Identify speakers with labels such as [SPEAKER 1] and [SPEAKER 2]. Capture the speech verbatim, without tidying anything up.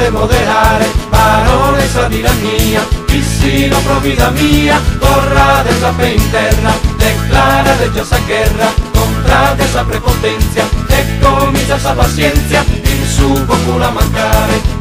[SPEAKER 1] deve moderare, parole sa tirannia, chi si non provi da mia, corra de sape in terra, declara de già sa guerra, contra de sa prepotenza, e comincia sa pazienza, in su popolo a mancare.